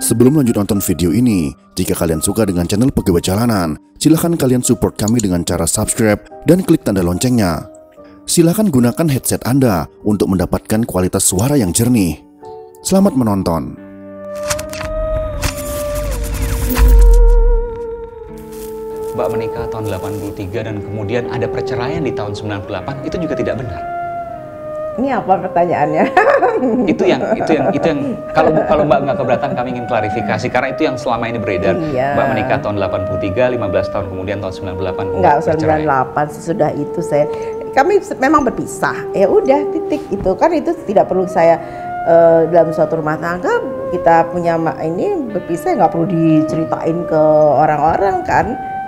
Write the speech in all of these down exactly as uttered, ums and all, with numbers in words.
Sebelum lanjut nonton video ini, jika kalian suka dengan channel Pegawai Jalanan, silahkan kalian support kami dengan cara subscribe dan klik tanda loncengnya. Silahkan gunakan headset Anda untuk mendapatkan kualitas suara yang jernih. Selamat menonton. Mbak menikah tahun delapan puluh tiga dan kemudian ada perceraian di tahun sembilan puluh delapan, itu juga tidak benar. Ini apa pertanyaannya? Itu yang itu yang itu yang kalau kalau Mbak nggak keberatan kami ingin klarifikasi karena itu yang selama ini beredar. Iya. Mbak menikah tahun delapan puluh tiga, lima belas tahun kemudian tahun sembilan puluh delapan Enggak, sembilan puluh delapan sesudah itu saya kami memang berpisah. Ya udah titik itu kan itu tidak perlu saya uh, dalam suatu rumah tangga kita punya ini berpisah nggak perlu diceritain ke orang-orang kan.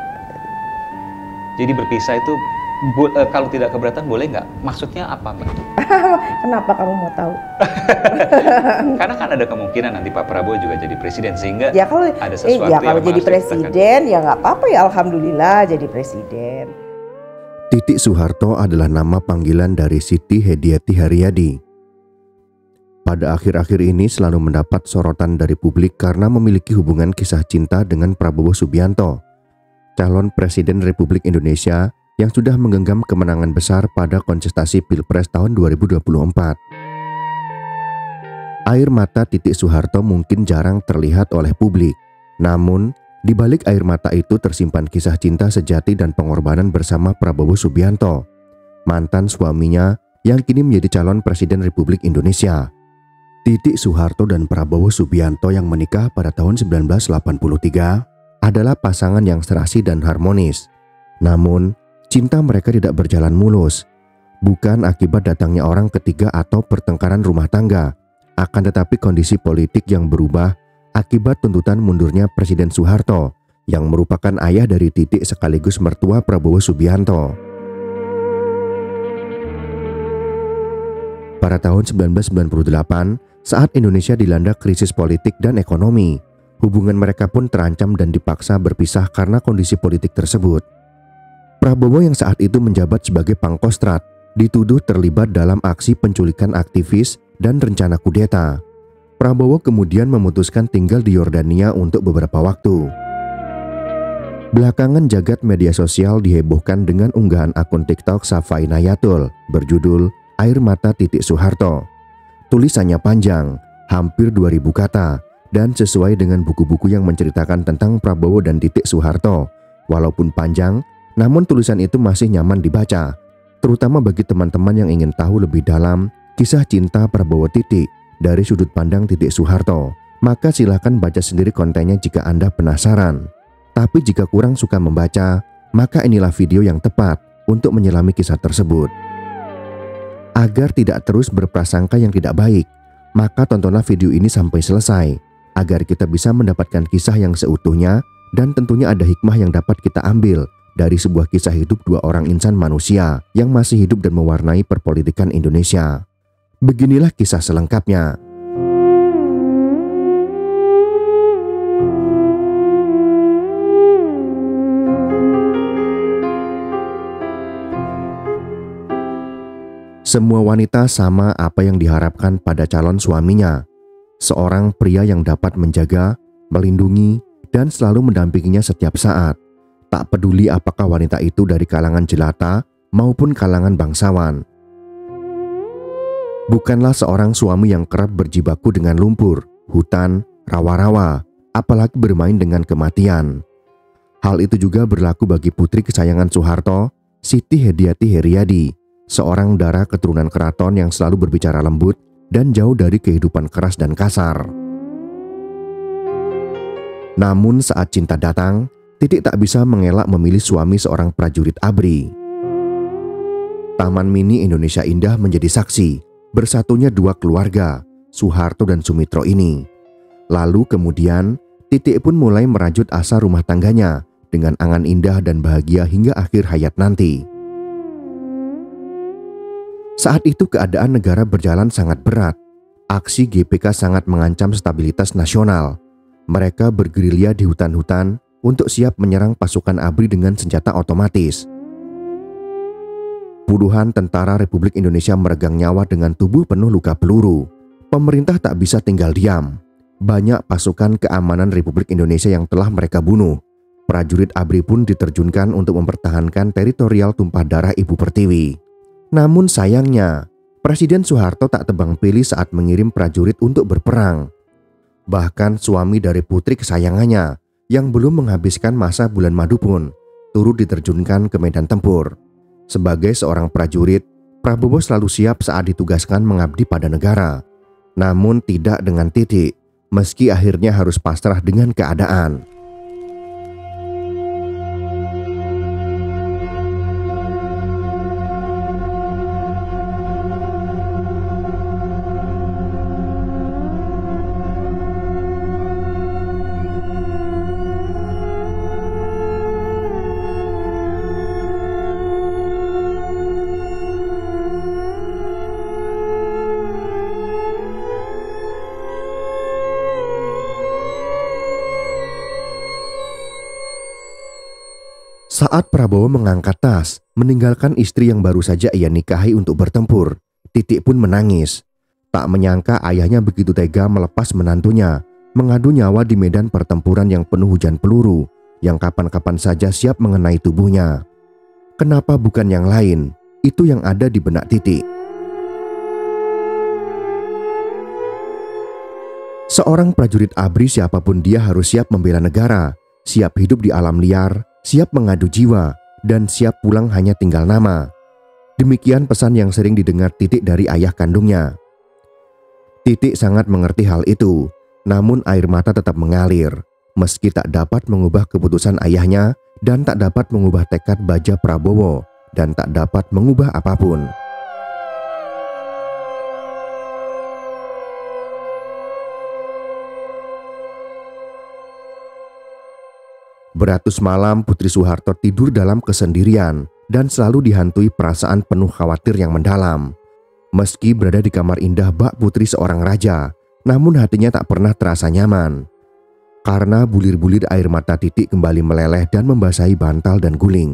Jadi berpisah itu Bu, uh, kalau tidak keberatan boleh nggak? Maksudnya apa Mbak? Kenapa kamu mau tahu? Karena kan ada kemungkinan nanti Pak Prabowo juga jadi presiden sehingga ya kalau, ada sesuatu eh, ya, kalau yang jadi presiden ya nggak apa-apa ya alhamdulillah jadi presiden. Titik Soeharto adalah nama panggilan dari Siti Hediati Haryadi. Pada akhir-akhir ini selalu mendapat sorotan dari publik karena memiliki hubungan kisah cinta dengan Prabowo Subianto, calon Presiden Republik Indonesia yang sudah menggenggam kemenangan besar pada kontestasi Pilpres tahun dua ribu dua puluh empat. Air mata Titik Soeharto mungkin jarang terlihat oleh publik. Namun, di balik air mata itu tersimpan kisah cinta sejati dan pengorbanan bersama Prabowo Subianto, mantan suaminya yang kini menjadi calon Presiden Republik Indonesia. Titik Soeharto dan Prabowo Subianto yang menikah pada tahun seribu sembilan ratus delapan puluh tiga adalah pasangan yang serasi dan harmonis. Namun, cinta mereka tidak berjalan mulus, bukan akibat datangnya orang ketiga atau pertengkaran rumah tangga, akan tetapi kondisi politik yang berubah akibat tuntutan mundurnya Presiden Soeharto yang merupakan ayah dari Titik sekaligus mertua Prabowo Subianto. Pada tahun seribu sembilan ratus sembilan puluh delapan, saat Indonesia dilanda krisis politik dan ekonomi, hubungan mereka pun terancam dan dipaksa berpisah karena kondisi politik tersebut. Prabowo yang saat itu menjabat sebagai Pangkostrat dituduh terlibat dalam aksi penculikan aktivis dan rencana kudeta. Prabowo kemudian memutuskan tinggal di Yordania untuk beberapa waktu. Belakangan jagat media sosial dihebohkan dengan unggahan akun TikTok Safa Inayatul berjudul Air Mata Titik Soeharto. Tulisannya panjang, hampir dua ribu kata, dan sesuai dengan buku-buku yang menceritakan tentang Prabowo dan Titik Soeharto. Walaupun panjang, namun tulisan itu masih nyaman dibaca, terutama bagi teman-teman yang ingin tahu lebih dalam kisah cinta Prabowo Titik dari sudut pandang Titik Soeharto. Maka silahkan baca sendiri kontennya jika Anda penasaran. Tapi jika kurang suka membaca, maka inilah video yang tepat untuk menyelami kisah tersebut. Agar tidak terus berprasangka yang tidak baik, maka tontonlah video ini sampai selesai, agar kita bisa mendapatkan kisah yang seutuhnya dan tentunya ada hikmah yang dapat kita ambil dari sebuah kisah hidup dua orang insan manusia yang masih hidup dan mewarnai perpolitikan Indonesia. Beginilah kisah selengkapnya. Semua wanita sama apa yang diharapkan pada calon suaminya. Seorang pria yang dapat menjaga, melindungi, dan selalu mendampinginya setiap saat. Tak peduli apakah wanita itu dari kalangan jelata maupun kalangan bangsawan. Bukanlah seorang suami yang kerap berjibaku dengan lumpur, hutan, rawa-rawa, apalagi bermain dengan kematian. Hal itu juga berlaku bagi putri kesayangan Soeharto, Siti Hediati Haryadi, seorang darah keturunan keraton yang selalu berbicara lembut dan jauh dari kehidupan keras dan kasar. Namun saat cinta datang, Titik tak bisa mengelak memilih suami seorang prajurit ABRI. Taman Mini Indonesia Indah menjadi saksi bersatunya dua keluarga, Soeharto dan Sumitro ini. Lalu kemudian Titik pun mulai merajut asa rumah tangganya dengan angan indah dan bahagia hingga akhir hayat nanti. Saat itu keadaan negara berjalan sangat berat. Aksi G P K sangat mengancam stabilitas nasional. Mereka bergerilya di hutan-hutan untuk siap menyerang pasukan ABRI dengan senjata otomatis. Puluhan tentara Republik Indonesia meregang nyawa dengan tubuh penuh luka peluru. Pemerintah tak bisa tinggal diam. banyak pasukan keamanan Republik Indonesia yang telah mereka bunuh. Prajurit A B R I pun diterjunkan untuk mempertahankan teritorial tumpah darah Ibu Pertiwi. Namun sayangnya, Presiden Soeharto tak tebang pilih saat mengirim prajurit untuk berperang. Bahkan suami dari putri kesayangannya yang belum menghabiskan masa bulan madu pun turut diterjunkan ke medan tempur. Sebagai seorang prajurit, Prabowo selalu siap saat ditugaskan mengabdi pada negara. Namun tidak dengan Titik, meski akhirnya harus pasrah dengan keadaan. Saat Prabowo mengangkat tas, meninggalkan istri yang baru saja ia nikahi untuk bertempur, Titik pun menangis. Tak menyangka ayahnya begitu tega melepas menantunya, mengadu nyawa di medan pertempuran yang penuh hujan peluru, yang kapan-kapan saja siap mengenai tubuhnya. Kenapa bukan yang lain? Itu yang ada di benak Titik. Seorang prajurit A B R I siapapun dia harus siap membela negara, siap hidup di alam liar, siap mengadu jiwa, dan siap pulang hanya tinggal nama. Demikian pesan yang sering didengar Titik dari ayah kandungnya. Titik sangat mengerti hal itu, namun air mata tetap mengalir, meski tak dapat mengubah keputusan ayahnya dan tak dapat mengubah tekad baja Prabowo dan tak dapat mengubah apapun. Beratus malam Putri Soeharto tidur dalam kesendirian dan selalu dihantui perasaan penuh khawatir yang mendalam. Meski berada di kamar indah bak putri seorang raja, namun hatinya tak pernah terasa nyaman. Karena bulir-bulir air mata Titik kembali meleleh dan membasahi bantal dan guling.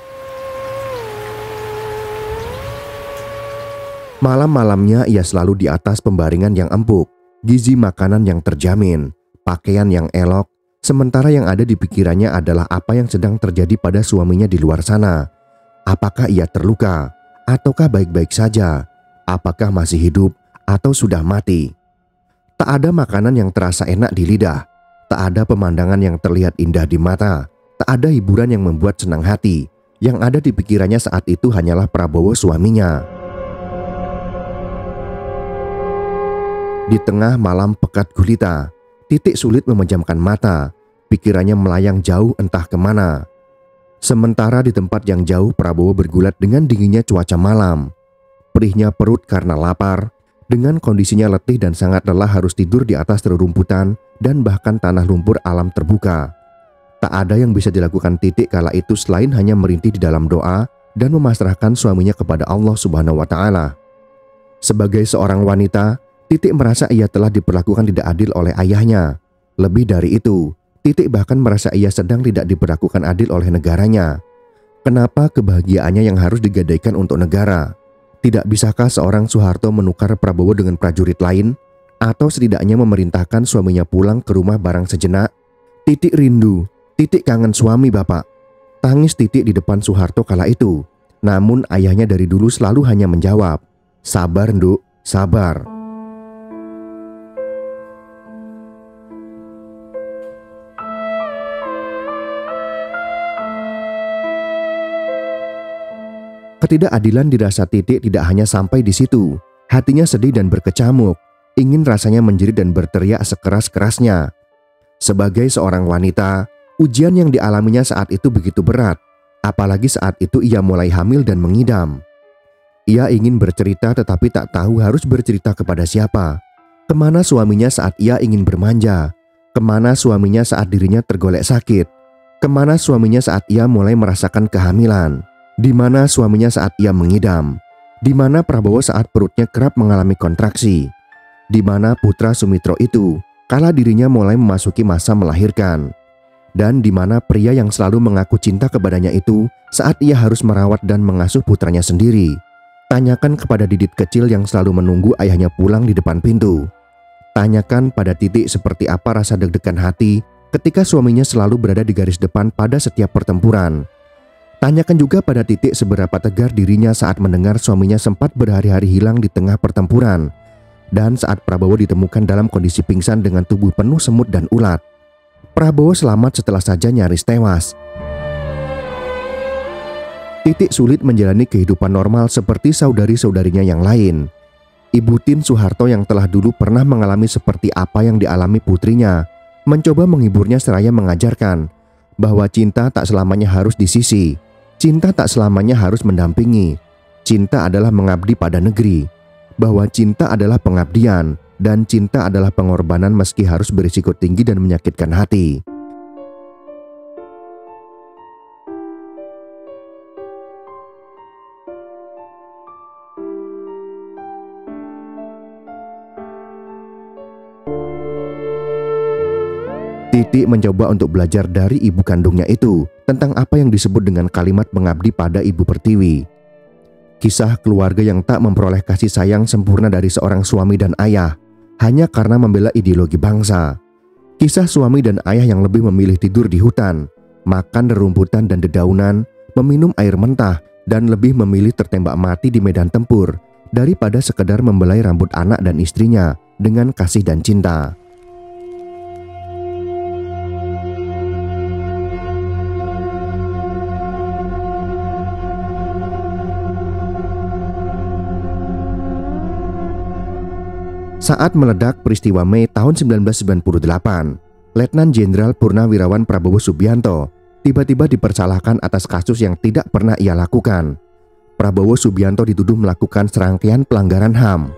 Malam-malamnya ia selalu di atas pembaringan yang empuk, gizi makanan yang terjamin, pakaian yang elok. Sementara yang ada di pikirannya adalah apa yang sedang terjadi pada suaminya di luar sana. Apakah ia terluka? Ataukah baik-baik saja? Apakah masih hidup? Atau sudah mati? Tak ada makanan yang terasa enak di lidah. Tak ada pemandangan yang terlihat indah di mata. Tak ada hiburan yang membuat senang hati. Yang ada di pikirannya saat itu hanyalah Prabowo suaminya. Di tengah malam pekat gulita, Titik sulit memejamkan mata, pikirannya melayang jauh entah kemana. Sementara di tempat yang jauh Prabowo bergulat dengan dinginnya cuaca malam. Perihnya perut karena lapar, dengan kondisinya letih dan sangat lelah harus tidur di atas rerumputan dan bahkan tanah lumpur alam terbuka. Tak ada yang bisa dilakukan Titik kala itu selain hanya merintih di dalam doa dan memasrahkan suaminya kepada Allah Subhanahu wa Ta'ala. Sebagai seorang wanita, Titik merasa ia telah diperlakukan tidak adil oleh ayahnya. Lebih dari itu, Titik bahkan merasa ia sedang tidak diperlakukan adil oleh negaranya. Kenapa kebahagiaannya yang harus digadaikan untuk negara? Tidak bisakah seorang Soeharto menukar Prabowo dengan prajurit lain? Atau setidaknya memerintahkan suaminya pulang ke rumah barang sejenak? Titik rindu, Titik kangen suami bapak. Tangis Titik di depan Soeharto kala itu. Namun ayahnya dari dulu selalu hanya menjawab, sabar nduk, sabar. Ketidakadilan dirasa Titik tidak hanya sampai di situ. Hatinya sedih dan berkecamuk, ingin rasanya menjerit dan berteriak sekeras-kerasnya. Sebagai seorang wanita, ujian yang dialaminya saat itu begitu berat, apalagi saat itu ia mulai hamil dan mengidam. Ia ingin bercerita tetapi tak tahu harus bercerita kepada siapa. Kemana suaminya saat ia ingin bermanja? Kemana suaminya saat dirinya tergolek sakit? Kemana suaminya saat ia mulai merasakan kehamilan? Di mana suaminya saat ia mengidam? Di mana Prabowo saat perutnya kerap mengalami kontraksi? Di mana putra Sumitro itu kala dirinya mulai memasuki masa melahirkan? Dan di mana pria yang selalu mengaku cinta kepadanya itu saat ia harus merawat dan mengasuh putranya sendiri? Tanyakan kepada Didit kecil yang selalu menunggu ayahnya pulang di depan pintu. Tanyakan pada Titik seperti apa rasa deg-degan hati ketika suaminya selalu berada di garis depan pada setiap pertempuran. Tanyakan juga pada Titik seberapa tegar dirinya saat mendengar suaminya sempat berhari-hari hilang di tengah pertempuran, dan saat Prabowo ditemukan dalam kondisi pingsan dengan tubuh penuh semut dan ulat. Prabowo selamat setelah saja nyaris tewas. Titik sulit menjalani kehidupan normal seperti saudari-saudarinya yang lain. Ibu Tien Soeharto yang telah dulu pernah mengalami seperti apa yang dialami putrinya, mencoba menghiburnya seraya mengajarkan bahwa cinta tak selamanya harus di sisi, cinta tak selamanya harus mendampingi, cinta adalah mengabdi pada negeri, bahwa cinta adalah pengabdian, dan cinta adalah pengorbanan meski harus berisiko tinggi dan menyakitkan hati. Titik mencoba untuk belajar dari ibu kandungnya itu tentang apa yang disebut dengan kalimat mengabdi pada ibu pertiwi. Kisah keluarga yang tak memperoleh kasih sayang sempurna dari seorang suami dan ayah hanya karena membela ideologi bangsa. Kisah suami dan ayah yang lebih memilih tidur di hutan, makan rerumputan dan dedaunan, meminum air mentah, dan lebih memilih tertembak mati di medan tempur daripada sekedar membelai rambut anak dan istrinya dengan kasih dan cinta. Saat meledak peristiwa Mei tahun seribu sembilan ratus sembilan puluh delapan, Letnan Jenderal Purnawirawan Prabowo Subianto tiba-tiba dipersalahkan atas kasus yang tidak pernah ia lakukan. Prabowo Subianto dituduh melakukan serangkaian pelanggaran H A M.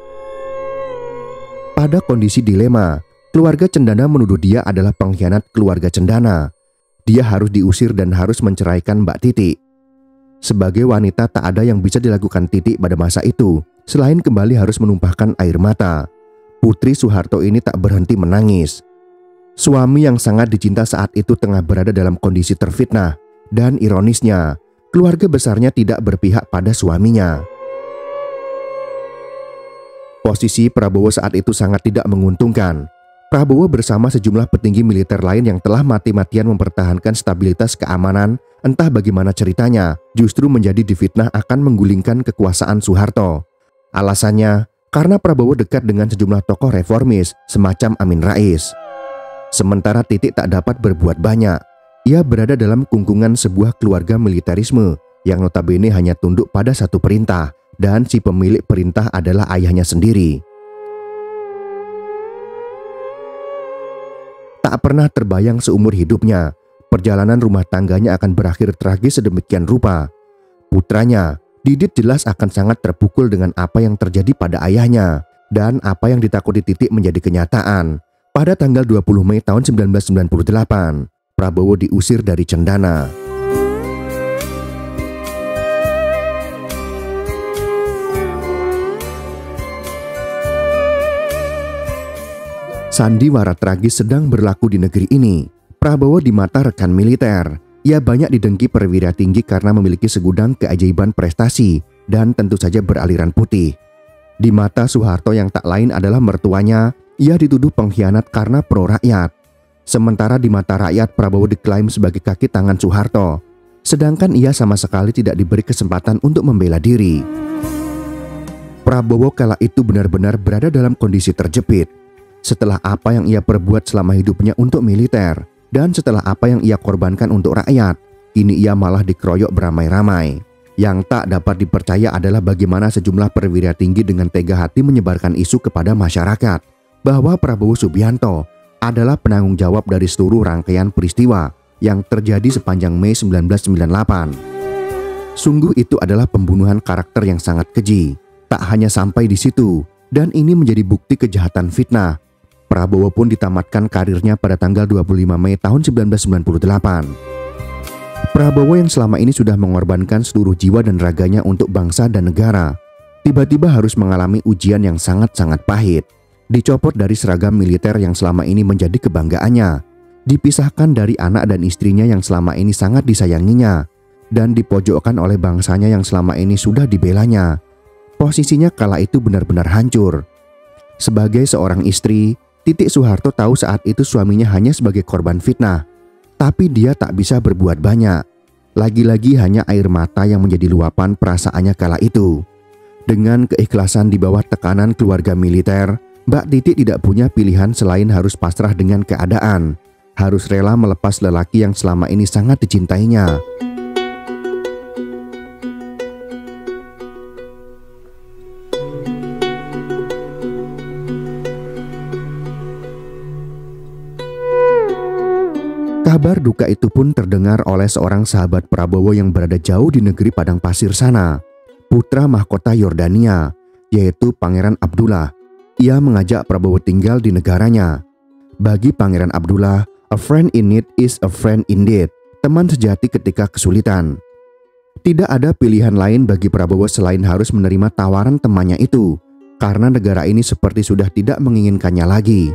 Pada kondisi dilema, keluarga Cendana menuduh dia adalah pengkhianat keluarga Cendana. Dia harus diusir dan harus menceraikan Mbak Titik. Sebagai wanita tak ada yang bisa dilakukan Titik pada masa itu, selain kembali harus menumpahkan air mata. Putri Soeharto ini tak berhenti menangis. Suami yang sangat dicinta saat itu tengah berada dalam kondisi terfitnah, dan ironisnya, keluarga besarnya tidak berpihak pada suaminya. Posisi Prabowo saat itu sangat tidak menguntungkan. Prabowo bersama sejumlah petinggi militer lain yang telah mati-matian mempertahankan stabilitas keamanan, entah bagaimana ceritanya, justru menjadi difitnah akan menggulingkan kekuasaan Soeharto. Alasannya, karena Prabowo dekat dengan sejumlah tokoh reformis semacam Amin Rais. Sementara Titik tak dapat berbuat banyak. Ia berada dalam kungkungan sebuah keluarga militerisme yang notabene hanya tunduk pada satu perintah, dan si pemilik perintah adalah ayahnya sendiri. Tak pernah terbayang seumur hidupnya perjalanan rumah tangganya akan berakhir tragis sedemikian rupa. Putranya Didit jelas akan sangat terpukul dengan apa yang terjadi pada ayahnya, dan apa yang ditakuti Titik menjadi kenyataan. Pada tanggal dua puluh Mei tahun seribu sembilan ratus sembilan puluh delapan, Prabowo diusir dari Cendana. Sandiwara tragis sedang berlaku di negeri ini. Prabowo di mata rekan militer. Ia banyak didengki perwira tinggi karena memiliki segudang keajaiban prestasi dan tentu saja beraliran putih. Di mata Soeharto yang tak lain adalah mertuanya, ia dituduh pengkhianat karena pro rakyat. Sementara di mata rakyat Prabowo diklaim sebagai kaki tangan Soeharto, sedangkan ia sama sekali tidak diberi kesempatan untuk membela diri. Prabowo kala itu benar-benar berada dalam kondisi terjepit. Setelah apa yang ia perbuat selama hidupnya untuk militer, dan setelah apa yang ia korbankan untuk rakyat, kini ia malah dikeroyok beramai-ramai. Yang tak dapat dipercaya adalah bagaimana sejumlah perwira tinggi dengan tega hati menyebarkan isu kepada masyarakat bahwa Prabowo Subianto adalah penanggung jawab dari seluruh rangkaian peristiwa yang terjadi sepanjang Mei seribu sembilan ratus sembilan puluh delapan. Sungguh itu adalah pembunuhan karakter yang sangat keji. Tak hanya sampai di situ, dan ini menjadi bukti kejahatan fitnah, Prabowo pun ditamatkan karirnya pada tanggal dua puluh lima Mei tahun seribu sembilan ratus sembilan puluh delapan. Prabowo yang selama ini sudah mengorbankan seluruh jiwa dan raganya untuk bangsa dan negara, tiba-tiba harus mengalami ujian yang sangat-sangat pahit. Dicopot dari seragam militer yang selama ini menjadi kebanggaannya, dipisahkan dari anak dan istrinya yang selama ini sangat disayanginya, dan dipojokkan oleh bangsanya yang selama ini sudah dibelanya. Posisinya kala itu benar-benar hancur. Sebagai seorang istri, Titik Soeharto tahu saat itu suaminya hanya sebagai korban fitnah, tapi dia tak bisa berbuat banyak. Lagi-lagi hanya air mata yang menjadi luapan perasaannya kala itu. Dengan keikhlasan di bawah tekanan keluarga militer, Mbak Titi tidak punya pilihan selain harus pasrah dengan keadaan, harus rela melepas lelaki yang selama ini sangat dicintainya. Kabar duka itu pun terdengar oleh seorang sahabat Prabowo yang berada jauh di negeri padang pasir sana, putra mahkota Yordania, yaitu Pangeran Abdullah. Ia mengajak Prabowo tinggal di negaranya. Bagi Pangeran Abdullah, a friend in need is a friend indeed, teman sejati ketika kesulitan. Tidak ada pilihan lain bagi Prabowo selain harus menerima tawaran temannya itu, karena negara ini seperti sudah tidak menginginkannya lagi.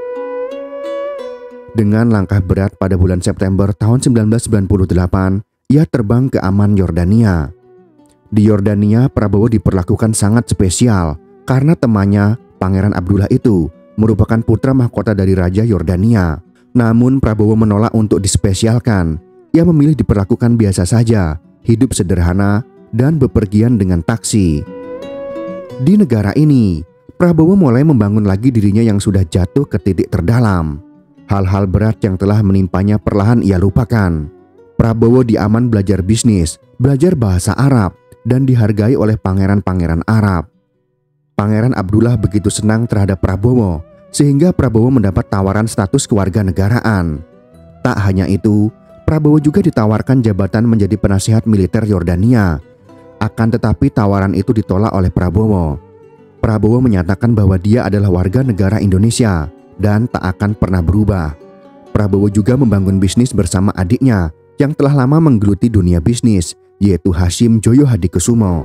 Dengan langkah berat pada bulan September tahun seribu sembilan ratus sembilan puluh delapan, ia terbang ke Amman, Yordania. Di Yordania, Prabowo diperlakukan sangat spesial karena temannya, Pangeran Abdullah itu, merupakan putra mahkota dari Raja Yordania. Namun Prabowo menolak untuk dispesialkan. Ia memilih diperlakukan biasa saja, hidup sederhana, dan bepergian dengan taksi. Di negara ini, Prabowo mulai membangun lagi dirinya yang sudah jatuh ke titik terdalam. Hal-hal berat yang telah menimpanya perlahan ia lupakan. Prabowo di Amman belajar bisnis, belajar bahasa Arab, dan dihargai oleh pangeran-pangeran Arab. Pangeran Abdullah begitu senang terhadap Prabowo, sehingga Prabowo mendapat tawaran status kewarganegaraan. Tak hanya itu, Prabowo juga ditawarkan jabatan menjadi penasihat militer Yordania. Akan tetapi tawaran itu ditolak oleh Prabowo. Prabowo menyatakan bahwa dia adalah warga negara Indonesia dan tak akan pernah berubah. Prabowo juga membangun bisnis bersama adiknya yang telah lama menggeluti dunia bisnis, yaitu Hashim Joyo Hadikusumo.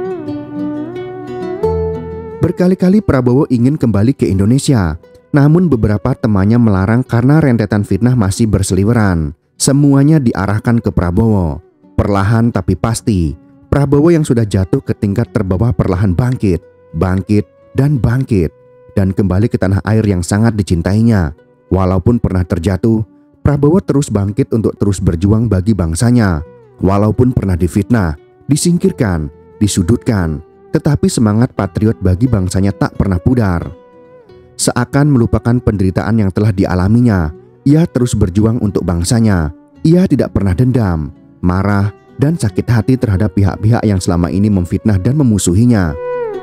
Berkali-kali Prabowo ingin kembali ke Indonesia, namun beberapa temannya melarang karena rentetan fitnah masih berseliweran. Semuanya diarahkan ke Prabowo. Perlahan tapi pasti, Prabowo yang sudah jatuh ke tingkat terbawah perlahan bangkit, bangkit, dan bangkit, dan kembali ke tanah air yang sangat dicintainya. Walaupun pernah terjatuh, Prabowo terus bangkit untuk terus berjuang bagi bangsanya. Walaupun pernah difitnah, disingkirkan, disudutkan, tetapi semangat patriot bagi bangsanya tak pernah pudar. Seakan melupakan penderitaan yang telah dialaminya, ia terus berjuang untuk bangsanya. Ia tidak pernah dendam, marah, dan sakit hati terhadap pihak-pihak yang selama ini memfitnah dan memusuhinya.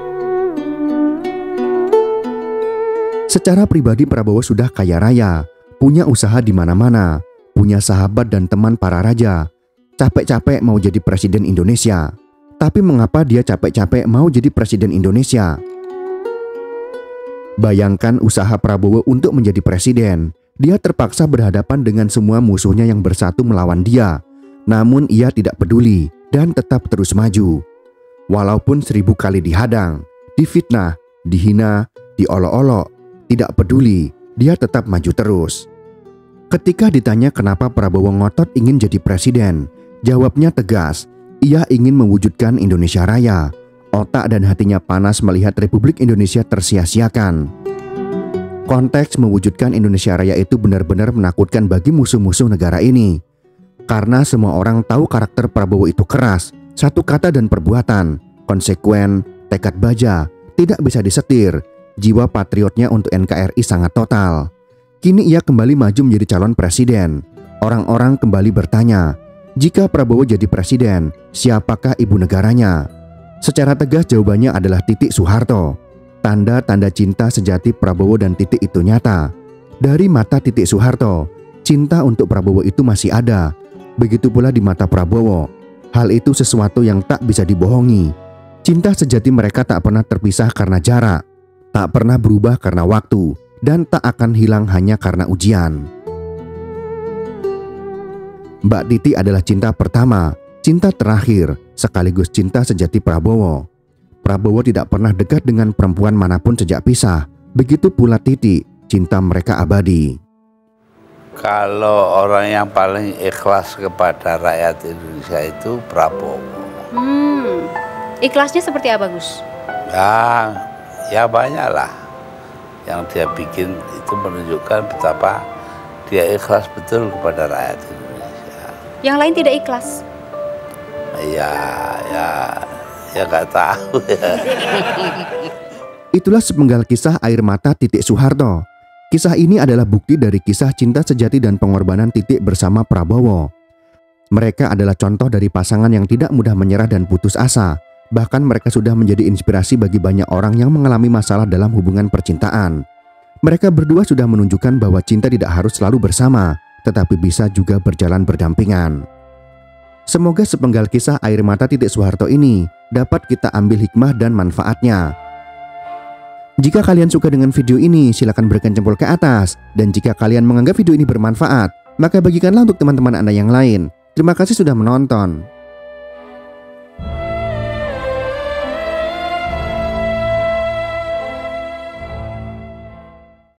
Secara pribadi Prabowo sudah kaya raya, punya usaha di mana-mana, punya sahabat dan teman para raja. Capek-capek mau jadi presiden Indonesia. Tapi mengapa dia capek-capek mau jadi presiden Indonesia? Bayangkan usaha Prabowo untuk menjadi presiden. Dia terpaksa berhadapan dengan semua musuhnya yang bersatu melawan dia. Namun ia tidak peduli dan tetap terus maju. Walaupun seribu kali dihadang, difitnah, dihina, diolok-olok, tidak peduli, dia tetap maju terus. Ketika ditanya kenapa Prabowo ngotot ingin jadi presiden, jawabnya tegas, ia ingin mewujudkan Indonesia Raya. Otak dan hatinya panas melihat Republik Indonesia tersia-siakan. Konteks mewujudkan Indonesia Raya itu benar-benar menakutkan bagi musuh-musuh negara ini. Karena semua orang tahu karakter Prabowo itu keras, satu kata dan perbuatan, konsekuen, tekad baja, tidak bisa disetir. Jiwa patriotnya untuk N K R I sangat total. Kini ia kembali maju menjadi calon presiden. Orang-orang kembali bertanya, jika Prabowo jadi presiden, siapakah ibu negaranya? Secara tegas jawabannya adalah Titik Soeharto. Tanda-tanda cinta sejati Prabowo dan Titik itu nyata. Dari mata Titik Soeharto, cinta untuk Prabowo itu masih ada. Begitu pula di mata Prabowo. Hal itu sesuatu yang tak bisa dibohongi. Cinta sejati mereka tak pernah terpisah karena jarak, tak pernah berubah karena waktu, dan tak akan hilang hanya karena ujian. Mbak Titi adalah cinta pertama, cinta terakhir, sekaligus cinta sejati Prabowo. Prabowo tidak pernah dekat dengan perempuan manapun sejak pisah. Begitu pula Titi, cinta mereka abadi. Kalau orang yang paling ikhlas kepada rakyat Indonesia itu Prabowo. Hmm, ikhlasnya seperti apa, Gus? Ya, ya banyak lah. yang dia bikin itu menunjukkan betapa dia ikhlas betul kepada rakyat Indonesia. Yang lain tidak ikhlas? Ya, ya, ya nggak tahu ya. Itulah sepenggal kisah air mata Titik Soeharto. Kisah ini adalah bukti dari kisah cinta sejati dan pengorbanan Titik bersama Prabowo. Mereka adalah contoh dari pasangan yang tidak mudah menyerah dan putus asa. Bahkan mereka sudah menjadi inspirasi bagi banyak orang yang mengalami masalah dalam hubungan percintaan. Mereka berdua sudah menunjukkan bahwa cinta tidak harus selalu bersama, tetapi bisa juga berjalan berdampingan. Semoga sepenggal kisah air mata Titik Soeharto ini dapat kita ambil hikmah dan manfaatnya. Jika kalian suka dengan video ini, silakan berikan jempol ke atas. Dan jika kalian menganggap video ini bermanfaat, maka bagikanlah untuk teman-teman Anda yang lain. Terima kasih sudah menonton.